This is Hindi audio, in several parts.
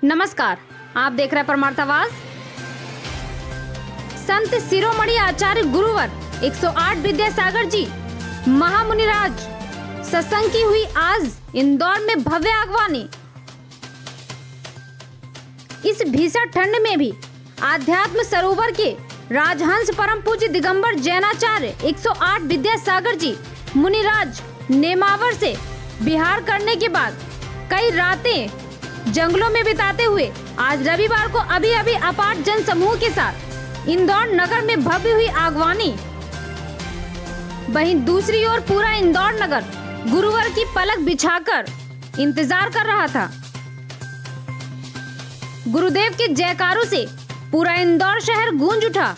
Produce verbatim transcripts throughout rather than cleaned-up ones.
नमस्कार, आप देख रहे हैं परमार्थावास। संत शिरोमणि आचार्य गुरुवर एक सौ आठ विद्यासागर जी महामुनिराज सत्संग की हुई आज इंदौर में भव्य आगवानी। इस भीषण ठंड में भी आध्यात्म सरोवर के राजहंस परम पूज्य दिगंबर जैनाचार्य एक सौ आठ विद्यासागर जी मुनिराज नेमावर से विहार करने के बाद कई रातें जंगलों में बिताते हुए आज रविवार को अभी अभी अपार जन समूह के साथ इंदौर नगर में भव्य हुई आगवानी। वहीं दूसरी ओर पूरा इंदौर नगर गुरुवार की पलक बिछाकर इंतजार कर रहा था। गुरुदेव के जयकारों से पूरा इंदौर शहर गूंज उठा।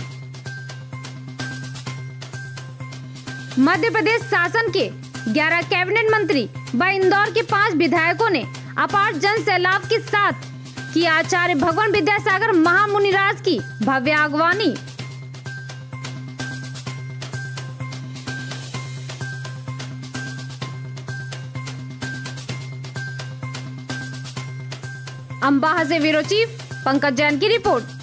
मध्य प्रदेश शासन के ग्यारह कैबिनेट मंत्री व इंदौर के पांच विधायकों ने अपार जन सैलाब के साथ की आचार्य भगवान विद्यासागर महामुनिराज की भव्य आगवानी। अम्बाहा से ब्यूरो चीफ पंकज जैन की रिपोर्ट।